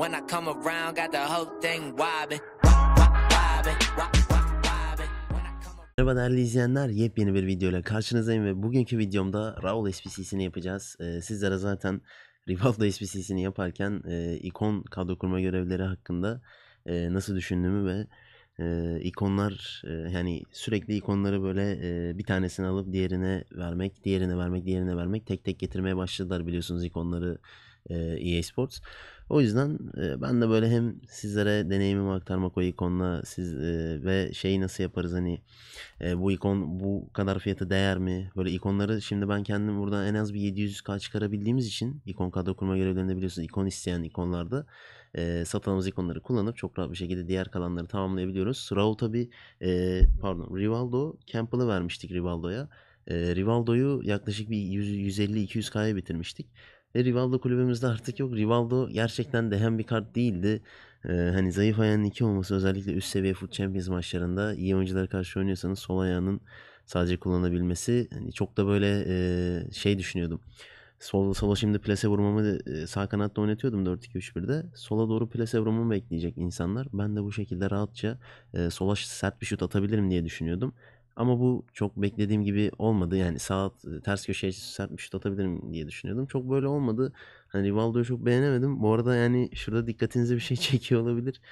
When I come around, got the whole thing wobbling, wobbling, wobbling. Merhaba değerli izleyenler, yepyeni bir videoyla karşınızdayım ve bugünkü videomda Raul SBC'sini yapacağız. Sizlere zaten Rivaldo SBC'sini yaparken ikon kadro kurma görevleri hakkında nasıl düşündüğümü ve ikonlar yani sürekli ikonları böyle bir tanesini alıp diğerine vermek, diğerine vermek tek tek getirmeye başladılar biliyorsunuz ikonları EA Sports. O yüzden ben de böyle hem sizlere deneyimimi aktarmak o ikonla ve şeyi nasıl yaparız hani bu ikon bu kadar fiyata değer mi? Böyle ikonları şimdi ben kendim buradan en az bir 700k çıkarabildiğimiz için ikon kadro kurma görevlerinde biliyorsunuz ikon isteyen ikonlarda satıldığımız ikonları kullanıp çok rahat bir şekilde diğer kalanları tamamlayabiliyoruz. Raul tabi Rivaldo Campbell'ı vermiştik Rivaldo'ya. Rivaldo'yu yaklaşık bir 150-200k'ya bitirmiştik. Rivaldo kulübümüzde artık yok. Rivaldo gerçekten dehen bir kart değildi. Hani zayıf ayağının 2 olması özellikle üst seviye Foot Champions maçlarında iyi oyunculara karşı oynuyorsanız sol ayağının sadece kullanabilmesi hani çok da böyle şey düşünüyordum. Sola şimdi plase vurmamı sağ kanatta oynatıyordum 4-2-3-1'de. Sola doğru plase vurmamı bekleyecek insanlar. Ben de bu şekilde rahatça sola sert bir şut atabilirim diye düşünüyordum. Ama bu çok beklediğim gibi olmadı. Yani sağ ters köşeye sert bir şut atabilirim diye düşünüyordum. Çok böyle olmadı. Hani Rivaldo'yu çok beğenemedim. Bu arada yani şurada dikkatinize bir şey çekiyor olabilir.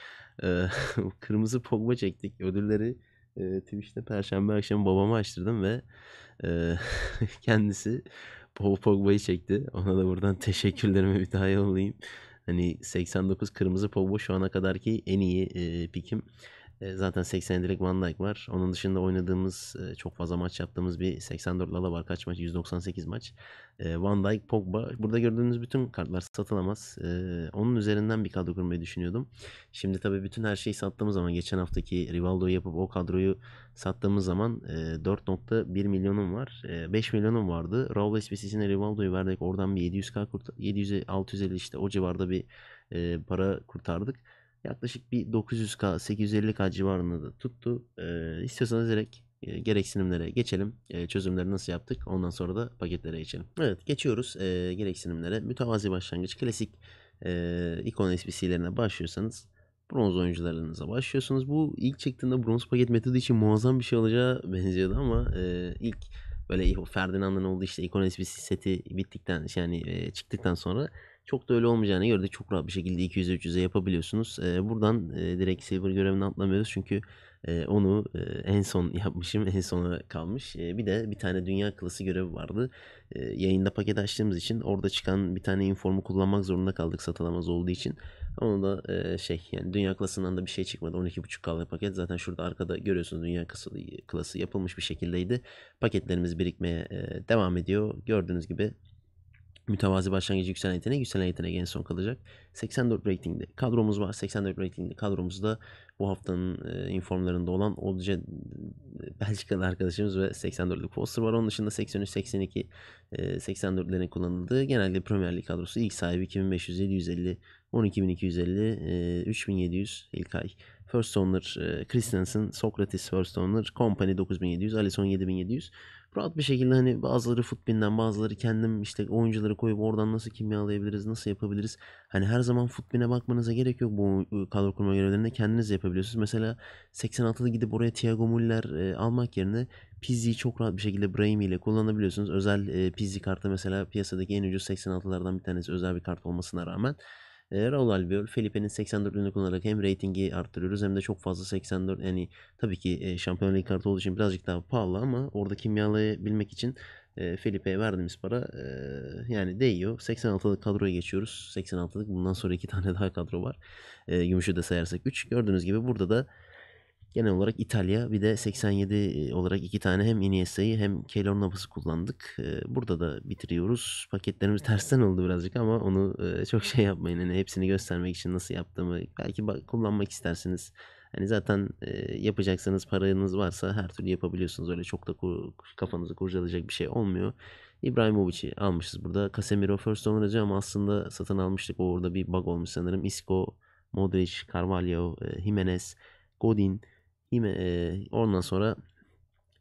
Kırmızı Pogba çektik. Ödülleri Twitch'te Perşembe akşamı babama açtırdım ve e, kendisi Pogba'yı çekti. Ona da buradan teşekkürlerimi bir daha yollayayım. Hani 89 kırmızı Pogba şu ana kadarki en iyi pikim. Zaten 80 direkt Van Dijk var. Onun dışında oynadığımız çok fazla maç yaptığımız bir 84 Lala var. Kaç maç? 198 maç. Van Dijk, Pogba. Burada gördüğünüz bütün kartlar satılamaz. Onun üzerinden bir kadro kurmayı düşünüyordum. Şimdi tabii bütün her şeyi sattığımız zaman geçen haftaki Rivaldo'yu yapıp o kadroyu sattığımız zaman 4.1 milyonum var. 5 milyonum vardı. Raul SBC'sine Rivaldo'yu verdik. Oradan bir 700 650 işte o civarda bir para kurtardık. Yaklaşık bir 900k 850k civarında da tuttu. İstiyorsanız direkt gereksinimlere geçelim. Çözümleri nasıl yaptık? Ondan sonra da paketlere geçelim. Evet, geçiyoruz gereksinimlere. Mütevazi başlangıç klasik ikon SBC'lerine başlıyorsanız bronz oyuncularınıza başlıyorsunuz. Bu ilk çıktığında bronz paket metodu için muazzam bir şey olacağı benziyordu ama ilk böyle Ferdinand'ın olduğu işte ikon SBC seti bittikten yani çıktıktan sonra çok da öyle olmayacağını gördük. Çok rahat bir şekilde 200'e 300'e yapabiliyorsunuz. Buradan direkt Silver görevini atlamıyoruz. Çünkü onu en son yapmışım. En sona kalmış. Bir de bir tane dünya klası görevi vardı. Yayında paket açtığımız için orada çıkan bir tane informu kullanmak zorunda kaldık satılamaz olduğu için. Onu da yani dünya klasından da bir şey çıkmadı. 12.5K'lık paket. Zaten şurada arkada görüyorsunuz dünya klası yapılmış bir şekildeydi. Paketlerimiz birikmeye devam ediyor. Gördüğünüz gibi mütevazi başlangıç yükselen yetenek en son kalacak. 84 ratingli kadromuz var. 84 ratingli kadromuzda bu haftanın informlarında olan Olca Belçikalı arkadaşımız ve 84'lük Foster var. Onun dışında 83, 82, 84'lerin kullanıldığı genelde Premier Lig kadrosu. İlk sahibi 2500, 750, 12250, 3700 İlkay. First owner Christensen, Sokrates first owner, Company 9700, Alisson 7700. Rahat bir şekilde hani bazıları Footbin'den bazıları kendim işte oyuncuları koyup oradan nasıl kimyalayabiliriz, nasıl yapabiliriz. Hani her zaman Footbin'e bakmanıza gerek yok bu kadro kurma görevlerinde kendiniz yapabiliyorsunuz. Mesela 86'da gidip oraya Thiago Müller almak yerine Pizzi'yi çok rahat bir şekilde Brahim ile kullanabiliyorsunuz. Özel Pizzi kartı mesela piyasadaki en ucuz 86'lardan bir tanesi özel bir kart olmasına rağmen. Raul Albiol, Felipe'nin 84'ünü kullanarak hem ratingi arttırıyoruz hem de çok fazla 84 yani tabii ki Şampiyonlar Ligi kartı olduğu için birazcık daha pahalı ama orada kimyalayabilmek için Felipe'ye verdiğimiz para yani değiyor. 86'lık kadroya geçiyoruz. 86'lık bundan sonra 2 tane daha kadro var. Gümüşü de sayarsak 3. Gördüğünüz gibi burada da genel olarak İtalya bir de 87 olarak 2 tane hem Iniesta'yı hem Keylor Navas'ı kullandık. Burada da bitiriyoruz. Paketlerimiz tersten oldu birazcık ama onu çok şey yapmayın. Hani hepsini göstermek için nasıl yaptığımı belki kullanmak istersiniz. Hani zaten yapacaksanız paranız varsa her türlü yapabiliyorsunuz. Öyle çok da kafanızı kurcalayacak bir şey olmuyor. İbrahimovic'i almışız burada. Casemiro first owner ama aslında satın almıştık. Orada bir bug olmuş sanırım. Isco, Modric, Carvalho, Jimenez, Godin. Ondan sonra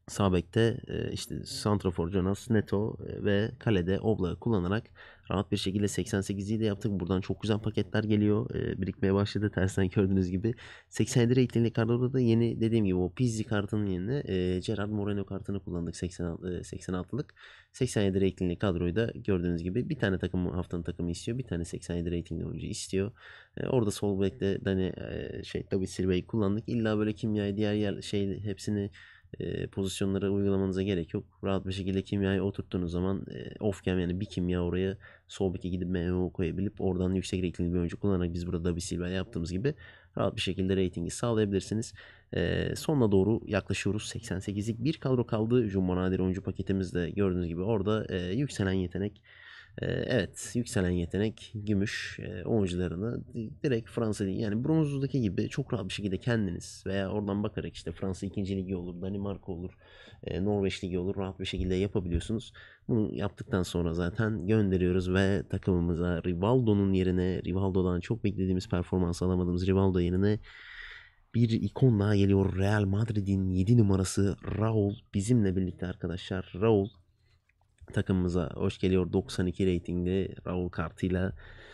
Sağ bekte işte santrafor Jonas, Neto ve kalede Oblak'ı kullanarak rahat bir şekilde 88'i de yaptık. Buradan çok güzel paketler geliyor. Birikmeye başladı tersten gördüğünüz gibi. 87 ratingli kadroda da yeni dediğim gibi o Pizzi kartının yerine Gerard Moreno kartını kullandık 86'lık. 87 ratingli kadroyu da gördüğünüz gibi bir tane haftanın takımı istiyor. Bir tane 87 ratingli oyuncu istiyor. Orada sol bekte Dani David Silva'yı kullandık. İlla böyle kimyayı diğer hepsini pozisyonlara uygulamanıza gerek yok. Rahat bir şekilde kimyayı oturttuğunuz zaman off-cam yani bir kimya oraya sol beke gidip MMO koyabilip oradan yüksek ratingli bir oyuncu kullanarak biz burada Davi Silva yaptığımız gibi rahat bir şekilde ratingi sağlayabilirsiniz. Sonuna doğru yaklaşıyoruz. 88'lik bir kadro kaldı. Jumbo Nadir oyuncu paketimizde gördüğünüz gibi orada yükselen yetenek. Evet, yükselen yetenek gümüş oyuncularını direkt Fransa Ligi yani bronzdaki gibi çok rahat bir şekilde kendiniz veya oradan bakarak işte Fransa 2. Ligi olur, Danimarka olur, Norveç Ligi olur rahat bir şekilde yapabiliyorsunuz. Bunu yaptıktan sonra zaten gönderiyoruz ve takımımıza Rivaldo'dan çok beklediğimiz performans alamadığımız Rivaldo yerine bir ikon daha geliyor. Real Madrid'in 7 numarası Raul bizimle birlikte arkadaşlar. Raul takımımıza hoş geliyor 92 reytingli Raul kartıyla.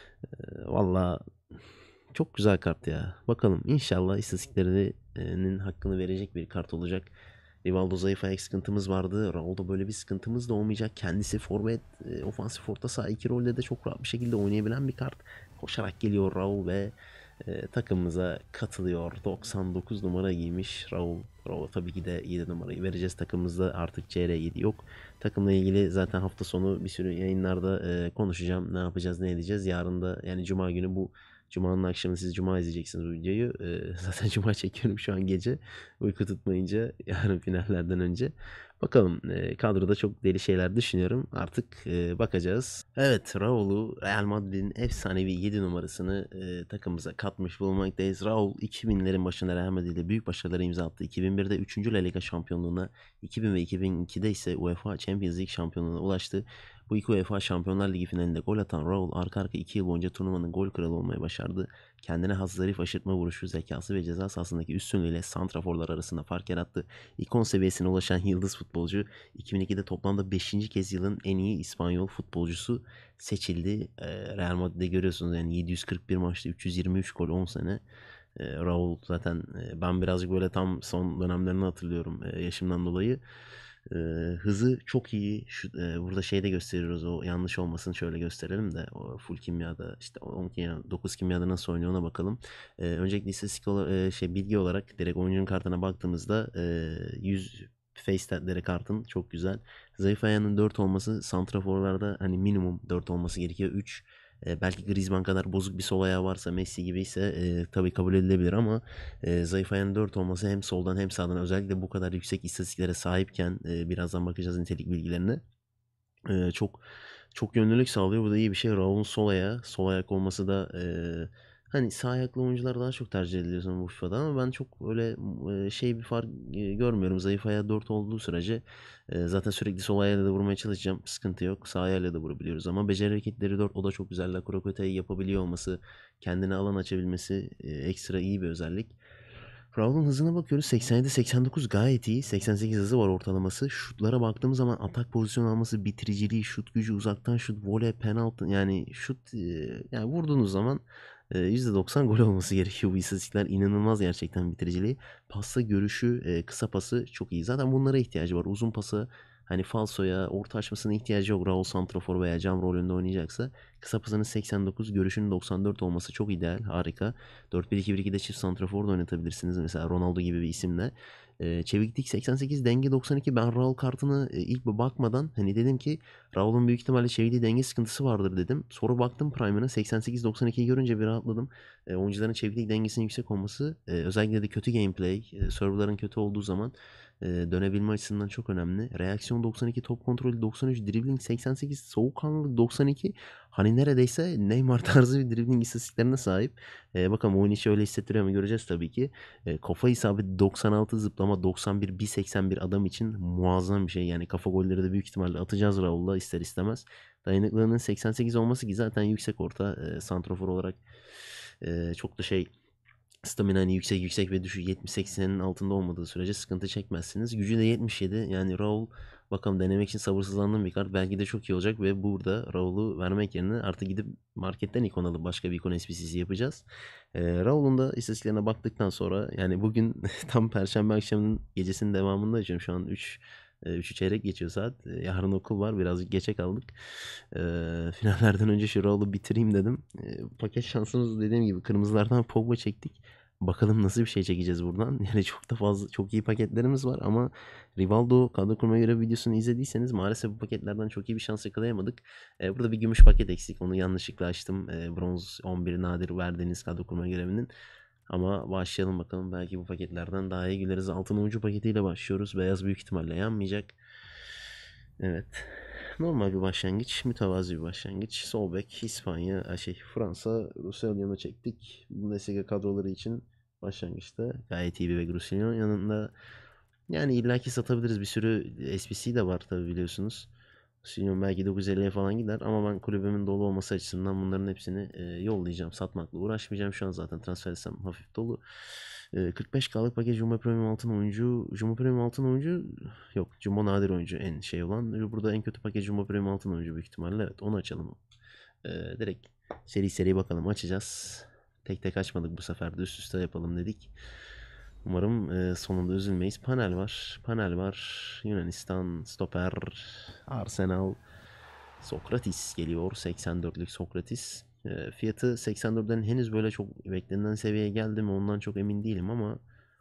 Valla çok güzel kart ya. Bakalım inşallah istatistiklerinin hakkını verecek bir kart olacak. Rivaldo zayıf ayak sıkıntımız vardı. Raul'da böyle bir sıkıntımız da olmayacak. Kendisi forvet, ofansif orta saha iki rolde de çok rahat bir şekilde oynayabilen bir kart. Koşarak geliyor Raul ve takımımıza katılıyor. 99 numara giymiş Raul. Raul'a tabii ki de 7 numarayı vereceğiz. Takımımızda artık CR7 yok. Takımla ilgili zaten hafta sonu bir sürü yayınlarda konuşacağım. Ne yapacağız, ne edeceğiz. Yarın da yani Cuma günü Cuma'nın akşamı siz Cuma izleyeceksiniz bu videoyu. Zaten Cuma çekiyorum şu an gece. Uyku tutmayınca yarın finallerden önce. Bakalım kadroda çok deli şeyler düşünüyorum. Artık bakacağız. Evet Raul'u Real Madrid'in efsanevi 7 numarasını takımımıza katmış bulunmaktayız. Raul 2000'lerin başında Real Madrid'de büyük başarılara imza attı. 2001'de 3. La Liga şampiyonluğuna, 2000 ve 2002'de ise UEFA Champions League şampiyonluğuna ulaştı. Bu iki UEFA Şampiyonlar Ligi finalinde gol atan Raul arka arka 2 yıl boyunca turnuvanın gol kralı olmayı başardı. Kendine has zarif aşırtma vuruşu, zekası ve ceza sahasındaki üstünlüğüyle santraforlar arasında fark yarattı. İkon seviyesine ulaşan yıldız futbolcu 2002'de toplamda 5. kez yılın en iyi İspanyol futbolcusu seçildi. Real Madrid'de görüyorsunuz yani 741 maçta 323 gol 10 sene. Raul zaten ben birazcık böyle tam son dönemlerini hatırlıyorum yaşımdan dolayı. Hızı çok iyi. Burada şeyde gösteriyoruz o yanlış olmasın şöyle gösterelim de o full kimyada işte 10 kimya 9 kimyada nasıl oynuyor ona bakalım. Öncelikle istatistik bilgi olarak direkt oyuncunun kartına baktığımızda 100 face statleri kartın çok güzel. Zayıf ayağının 4 olması santraforlarda hani minimum 4 olması gerekiyor. 3 belki Griezmann kadar bozuk bir sol ayağı varsa Messi gibi ise tabii kabul edilebilir ama zayıf ayağının 4 olması hem soldan hem sağdan özellikle bu kadar yüksek istatistiklere sahipken birazdan bakacağız nitelik bilgilerine. Çok çok yönlülük sağlıyor. Bu da iyi bir şey. Raul'un sol ayak olması da hani sağ ayaklı oyuncular daha çok tercih ediliyor sanırım bu FIFA'da ama ben çok öyle bir fark görmüyorum. Zayıf ayağı 4 olduğu sürece zaten sürekli sol ayağıyla da vurmaya çalışacağım. Sıkıntı yok. Sağ ayağıyla da vurabiliyoruz ama beceri hareketleri 4 o da çok güzel. La Croqueta'yı yapabiliyor olması, kendine alan açabilmesi ekstra iyi bir özellik. Raul'un hızına bakıyoruz. 87-89 gayet iyi. 88 hızı var ortalaması. Şutlara baktığımız zaman atak pozisyon alması, bitiriciliği, şut gücü, uzaktan şut, voley, penaltı yani yani vurduğunuz zaman %90 gol olması gerekiyor bu istatistikler. İnanılmaz gerçekten bitiriciliği. Pasta görüşü, kısa pası çok iyi. Zaten bunlara ihtiyacı var. Uzun pası hani falsoya, orta açmasına ihtiyacı yok. Raul santrafor veya cam rolünde oynayacaksa. Kısa pasının 89, görüşünün 94 olması çok ideal. Harika. 4-1-2-1-2'de çift santrafor da oynatabilirsiniz. Mesela Ronaldo gibi bir isimle. Çeviklik 88, denge 92. Ben Raul kartını ilk bakmadan hani dedim ki Raul'un büyük ihtimalle çevikliği denge sıkıntısı vardır dedim. Sonra baktım Prime'ına 88-92'yi görünce bir rahatladım. Oyuncuların çeviklik dengesinin yüksek olması özellikle de kötü gameplay, serverların kötü olduğu zaman dönebilme açısından çok önemli. Reaksiyon 92, top kontrolü 93, dribbling 88, soğukkanlılık 92. Hani neredeyse Neymar tarzı bir dribbling istatistiklerine sahip. Bakalım oyun içi öyle hissettiriyor mu göreceğiz tabii ki. Kafa isabeti 96, zıplama 91, 1.81 adam için muazzam bir şey. Yani kafa golleri de büyük ihtimalle atacağız Raul'la ister istemez. Dayanıklılığının 88 olması ki zaten yüksek orta santrafor olarak çok da Stamina hani yüksek ve düşük 70-80'in altında olmadığı sürece sıkıntı çekmezsiniz. Gücü de 77. Yani Raul bakalım, denemek için sabırsızlandığım bir kart. Belki de çok iyi olacak ve burada Raul'u vermek yerine artık gidip marketten ikon alıp başka bir ikon SPC'si yapacağız. Raul'un da istatistiklerine baktıktan sonra, yani bugün tam Perşembe akşamının gecesinin devamında açıyorum. Şu an 3'ü çeyrek geçiyor saat. Yarın okul var. Birazcık geçe kaldık. Finallerden önce şu Raul'u bitireyim dedim. Paket şansımız, dediğim gibi, kırmızılardan Pogba çektik. Bakalım nasıl bir şey çekeceğiz buradan. Yani çok da fazla, çok iyi paketlerimiz var ama Rivaldo kadro kurma görev videosunu izlediyseniz maalesef bu paketlerden çok iyi bir şans yakalayamadık. Burada bir gümüş paket eksik. Onu yanlışlıkla açtım. Bronz 11 nadir verdiğiniz kadro kurma görevinin. Ama başlayalım bakalım. Belki bu paketlerden daha iyi güleriz. Altın ucu paketiyle başlıyoruz. Beyaz büyük ihtimalle yanmayacak. Evet. Normal bir başlangıç. Mütevazi bir başlangıç. Sol bek İspanya, Fransa, Roussillon'u çektik. Bundesliga kadroları için başlangıçta gayet iyi bir bek Roussillon. Yanında yani illaki satabiliriz. Bir sürü SPC de var tabi, biliyorsunuz. Roussillon belki 950'ye falan gider ama ben kulübümün dolu olması açısından bunların hepsini yollayacağım. Satmakla uğraşmayacağım. Şu an zaten transfer listem hafif dolu. 45K'lık paket Jumbo Premium altın oyuncu. Jumbo Premium altın oyuncu yok. Jumbo nadir oyuncu en şey olan. Burada en kötü paket Jumbo Premium altın oyuncu büyük ihtimalle. Evet, onu açalım. Direkt seri bakalım, açacağız. Tek tek açmadık bu sefer de, üst üste yapalım dedik. Umarım sonunda üzülmeyiz. Panel var. Yunanistan, stoper, Arsenal, Sokratis geliyor. 84'lük Sokratis. Fiyatı 84'den henüz böyle çok beklenilen seviyeye geldi mi ondan çok emin değilim ama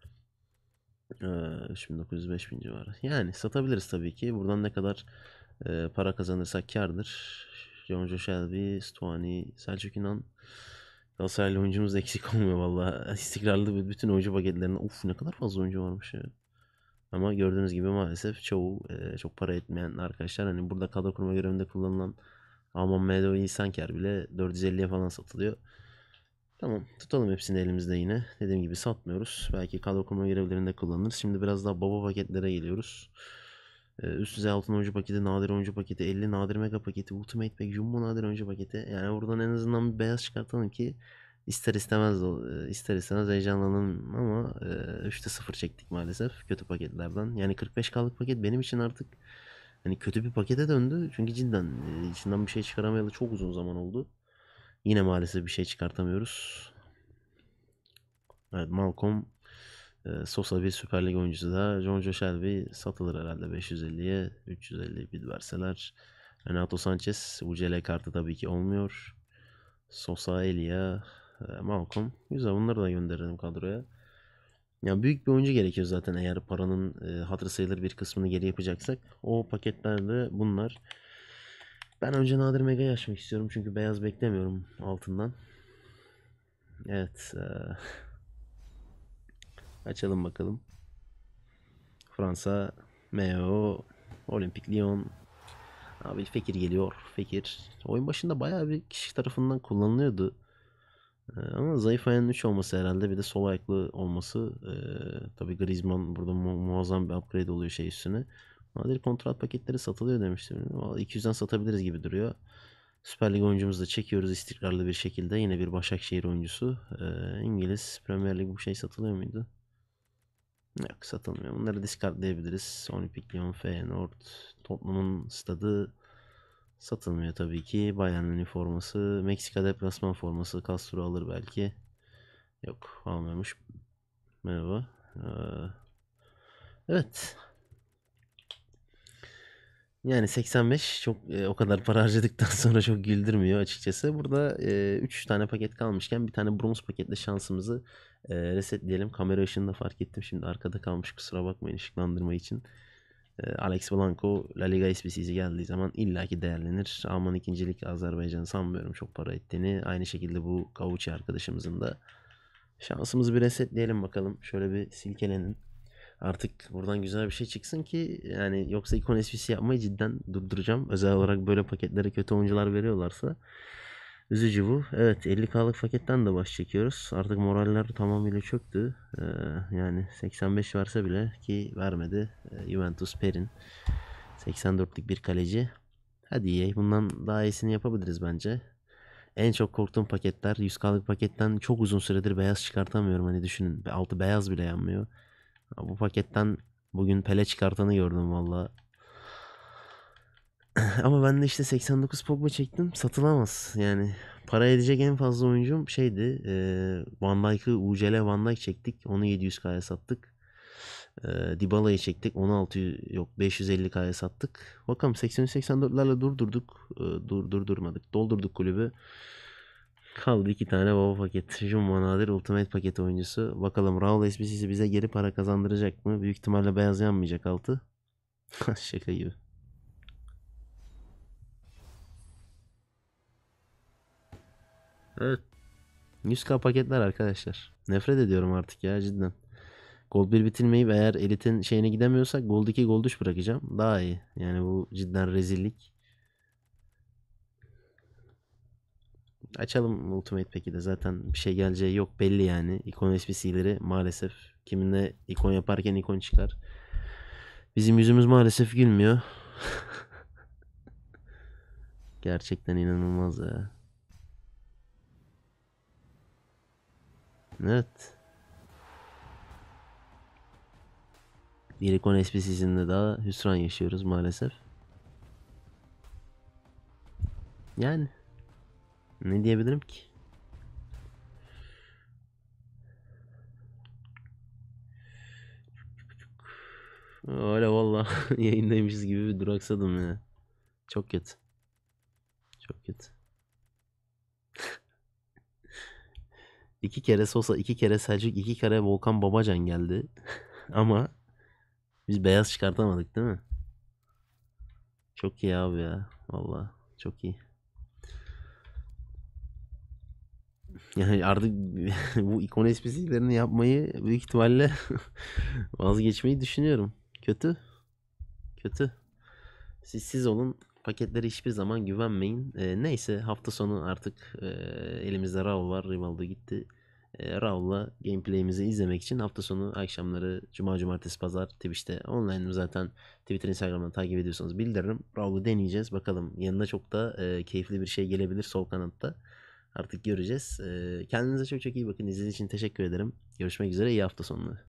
3900-5000 civarı. Yani satabiliriz tabii ki. Buradan ne kadar para kazanırsak kârdır. Jonjo Shelby, Stuani, Selçuk İnan. Galatasaraylı oyuncumuz da eksik olmuyor valla. İstikrarlı bütün oyuncu paketlerinde. Uf, ne kadar fazla oyuncu varmış ya. Ama gördüğünüz gibi maalesef çoğu çok para etmeyen arkadaşlar. Hani burada kadro kurma görevinde kullanılan Alman MDO İnsanker bile 450'ye falan satılıyor. Tamam, tutalım hepsini elimizde yine. Dediğim gibi satmıyoruz. Belki kadro kurma görevlerinde kullanırız. Şimdi biraz daha baba paketlere geliyoruz. Üst düzey altın oyuncu paketi, nadir oyuncu paketi, 50 nadir mega paketi, ultimate pack, jumbo nadir oyuncu paketi. Yani buradan en azından bir beyaz çıkartalım ki ister istemez heyecanlanalım ama 3'te 0 çektik maalesef kötü paketlerden. Yani 45K'lık paket benim için artık hani kötü bir pakete döndü. Çünkü cidden içinden bir şey çıkaramayalı çok uzun zaman oldu. Yine maalesef bir şey çıkartamıyoruz. Evet, Malcolm, Sosa bir Süper Lig oyuncusu da. Jonjo Shelby satılır herhalde 550'ye. 350 bid verseler. Renato Sanchez, UCL kartı tabii ki olmuyor. Sosa, Elia, Malcolm. Güzel, bunları da gönderelim kadroya. Ya büyük bir oyuncu gerekiyor zaten eğer paranın hatırı sayılır bir kısmını geri yapacaksak. O paketlerde bunlar. Ben önce nadir mega'yı açmak istiyorum çünkü beyaz beklemiyorum altından. Evet. Açalım bakalım. Fransa, Meo, Olimpik Lyon. Abi Fekir geliyor. Fekir. Oyun başında bayağı bir kişi tarafından kullanılıyordu. Ama zayıf ayağının 3 olması herhalde. Bir de sol ayaklı olması. Tabii Griezmann burada muazzam bir upgrade oluyor şey üstüne. Nadir kontrat paketleri satılıyor demiştim. Vallahi 200'den satabiliriz gibi duruyor. Süper Lig oyuncumuzu da çekiyoruz istikrarlı bir şekilde. Yine bir Başakşehir oyuncusu. İngiliz Premier Lig bu şey satılıyor muydu? Yok, satılmıyor. Bunları discardlayabiliriz. Olimpik Lyon, Feyenoord, Tottenham'ın stadı satılmıyor tabii ki. Bayern Münih forması, Meksika deplasman forması Castro alır belki. Yok, almıyormuş. Merhaba. Evet. Yani 85 çok o kadar para harcadıktan sonra çok güldürmüyor açıkçası. Burada 3 tane paket kalmışken bir tane bronz paketle şansımızı resetleyelim. Kamera ışığında fark ettim, şimdi arkada kalmış, kusura bakmayın ışıklandırma için. Alex Blanco La Liga SBC'si geldiği zaman illaki değerlenir. Alman ikincilik Azerbaycan sanmıyorum çok para ettiğini. Aynı şekilde bu Kavuçi arkadaşımızın da. Şansımızı bir resetleyelim bakalım. Şöyle bir silkelenin. Artık buradan güzel bir şey çıksın ki yani, yoksa ikon SPC yapmayı cidden durduracağım. Özel olarak böyle paketlere kötü oyuncular veriyorlarsa üzücü bu. Evet, 50K'lık paketten de baş çekiyoruz. Artık moraller tamamıyla çöktü. Yani 85 verse bile, ki vermedi. Juventus Perin 84'lük bir kaleci. Hadi iyi, bundan daha iyisini yapabiliriz bence. En çok korktuğum paketler 100K'lık paketten çok uzun süredir beyaz çıkartamıyorum. Hani düşünün altı beyaz bile yanmıyor. Bu paketten bugün Pele çıkartanı gördüm valla. Ama ben de işte 89 Pogba çektim. Satılamaz. Yani para edecek en fazla oyuncum şeydi. Van Dijk'ı UCL Van Dijk çektik. Onu 700K'ya sattık. Dybala'yı çektik. Onu 600 yok 550K'ya sattık. Bakalım 83-84'lerle durdurduk. Durdurmadık. Doldurduk kulübü. Kaldı iki tane baba paket. Jumbo Nadir Ultimate paket oyuncusu. Bakalım Raul SBC'si bize geri para kazandıracak mı? Büyük ihtimalle beyaz yanmayacak altı. Şaka gibi. Evet. 100K paketler arkadaşlar. Nefret ediyorum artık ya cidden. Gold 1 bitirmeyip eğer elitin şeyine gidemiyorsak Gold 2 Gold 3 bırakacağım. Daha iyi. Yani bu cidden rezillik. Açalım Ultimate peki de zaten bir şey geleceği yok belli yani. İkon SPC'leri maalesef kiminle ikon yaparken ikon çıkar. Bizim yüzümüz maalesef gülmüyor. Gerçekten inanılmaz ya. Evet. Bir ikon SPC'sinde daha hüsran yaşıyoruz maalesef. Yani ne diyebilirim ki? Öyle valla yayındaymışız gibi bir duraksadım ya. Çok kötü. Çok kötü. İki kere Sosa, iki kere Selçuk, iki kere Volkan Babacan geldi. Ama biz beyaz çıkartamadık değil mi? Çok iyi abi ya. Valla çok iyi. Yani artık bu ikon esprisilerini yapmayı büyük ihtimalle vazgeçmeyi düşünüyorum. Kötü. Kötü. Siz olun. Paketlere hiçbir zaman güvenmeyin. Neyse hafta sonu artık elimizde Raul var. Rivaldo gitti. Raul'la gameplay'imizi izlemek için hafta sonu akşamları Cuma, Cumartesi, Pazar Twitch'te online zaten Twitter, Instagram'dan takip ediyorsanız bildiririm. Raul'u deneyeceğiz. Bakalım yanında çok da keyifli bir şey gelebilir sol kanatta. Artık göreceğiz. Kendinize çok çok iyi bakın. İzlediğiniz için teşekkür ederim. Görüşmek üzere. İyi hafta sonları.